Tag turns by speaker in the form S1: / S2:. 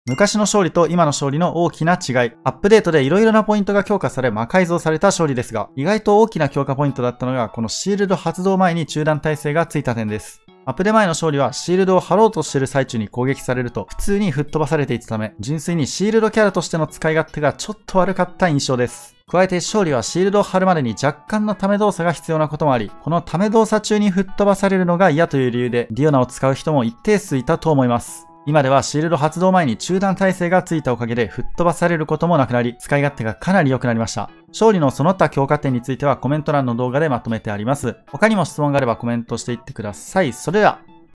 S1: 昔の勝利と今の勝利の大きな違い。アップデートで色々なポイントが強化され魔改造された勝利ですが、意外と大きな強化ポイントだったのがこのシールド発動前に中断耐性がついた点です。アップデ前の勝利はシールドを張ろうとしている最中に攻撃されると普通に吹っ飛ばされていたため、純粋にシールドキャラとしての使い勝手がちょっと悪かった印象です。加えて勝利はシールドを張るまでに若干のため動作が必要なこともあり、このため動作中に吹っ飛ばされるのが嫌という理由でディオナを使う人も一定数いたと思います。今ではシールド発動前に中断耐性がついたおかげで吹っ飛ばされることもなくなり、使い勝手がかなり良くなりました。勝利のその他強化点についてはコメント欄の動画でまとめてあります。他にも質問があればコメントしていってください。それでは。